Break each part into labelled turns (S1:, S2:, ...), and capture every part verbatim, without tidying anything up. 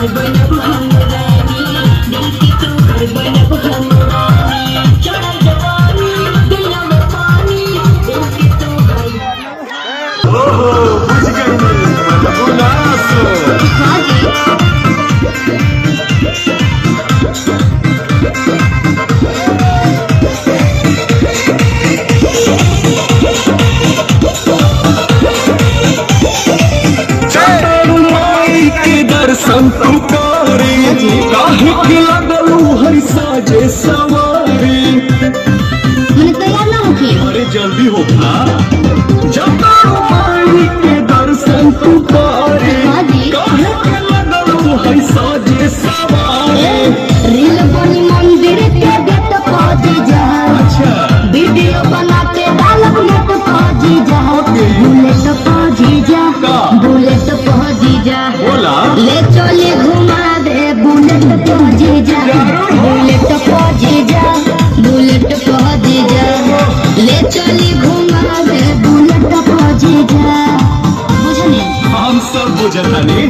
S1: संतु कारी काहे के लगलू है साजे सवारी
S2: मैंने तैयार ना होके
S1: अरे जल्दी हो ना जब माई के दर्शन तू कारी काहे के लगलू है साजे सवारी
S2: रील बनी मंदिर के गेट पहुंच जा
S1: अच्छा
S2: वीडियो बना के डालब नेट पहुंच जा बुलेट पहुंच जा बुलेट पहुंच जा
S1: बोला
S2: ले चले घुमा दे बुलेट पहुंच जा बुलेट पहुंच जा बुलेट पहुंच जा ले चले घुमा दे बुलेट पहुंच जा बुझने
S1: हम सब बुझतानी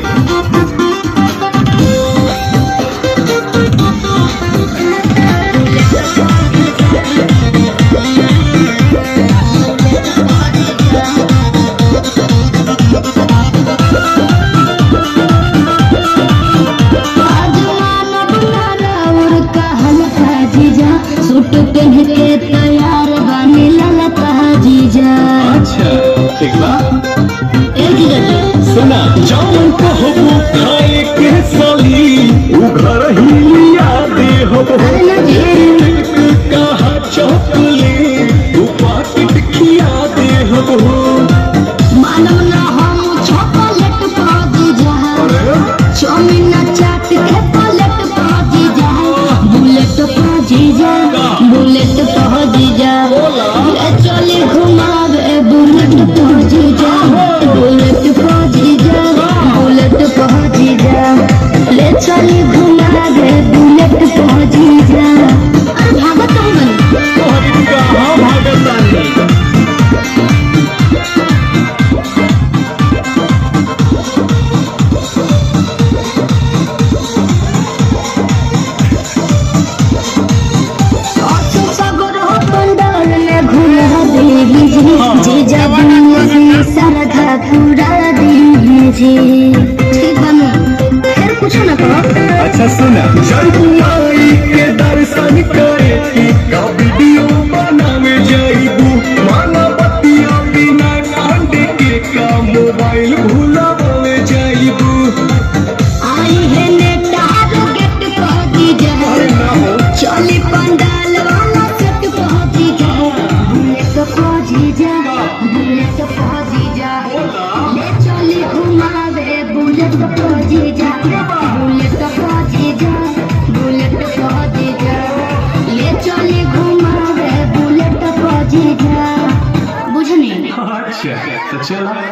S2: सूट पहन के तैयार बने ललता जीजा
S1: अच्छा ठीक बा
S2: एक ही गड्ढे
S1: सुना जान कहबो खाए के साली उ घर ही लिया दे हो
S2: अरे ना जी
S1: कहा चौकली तू पाकिट खिया दे हो
S2: मानव ना हम चॉकलेट पहुंच जा चाउमीन चाट के पलट पहुंच जा बुलेट पहुंच जा बुलेट पहुंच जा ले चले घुमावे बुलेट पहुंच जा बुलेट पहुंच जा बुलेट पहुंच जा ले चले घुमावे बुलेट पहुंच जा अरे भागत कहाँ बनी
S1: तोहरी कहाँ भागतानी
S2: जीजा बुनिया सरधा पूरा दीजिए ठीक बनो फिर कुछ ना कहो
S1: अच्छा सुना जब माई के दर्शन करे का वीडियो बनावे जाइबू माना बतिया बिना कांड के का मोबाइल भुलावे जाइबू
S2: आई है नेटा गेट पहुंच जा चली पंडाल वाला सेट पहुंच जा बुलेट पहुंच जा बुलेट पहुंच जा ले चली घुमावे बुलेट पहुंच जा बुलेट पहुंच जा बुलेट पहुंच जा ले चली घुमावे बुलेट पहुंच जा बुझनी
S1: अच्छा तो चला